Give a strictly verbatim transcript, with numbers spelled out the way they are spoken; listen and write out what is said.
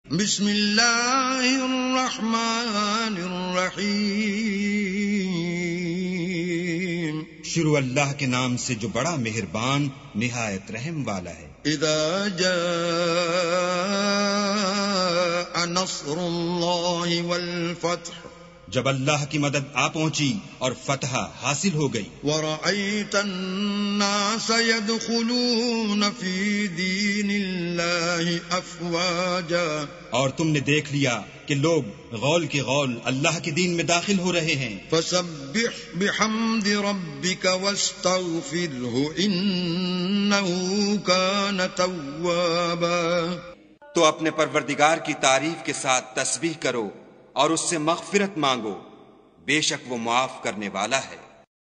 बिस्मिल्लाहिर्रहमानिर्रहीम। शुरू अल्लाह के नाम से जो बड़ा मेहरबान निहायत रहम वाला है। इज़ा जाअ नस्रुल्लाहि वल फत्ह, जब अल्लाह की मदद आ पहुंची और फतह हासिल हो गई। वरअयतन नास यदखुलून फी दीनिल्लाहि अफ़वाजा, और तुमने देख लिया कि लोग गौल के गौल अल्लाह के दीन में दाखिल हो रहे हैं। फसब्बिह बिहम्दि रब्बिका वस्तगफिरहु इन्नहु कान तव्वाबा, तो अपने परवरदिगार की तारीफ के साथ तस्बीह करो और उससे मग़फ़िरत मांगो, बेशक वो मुआफ करने वाला है।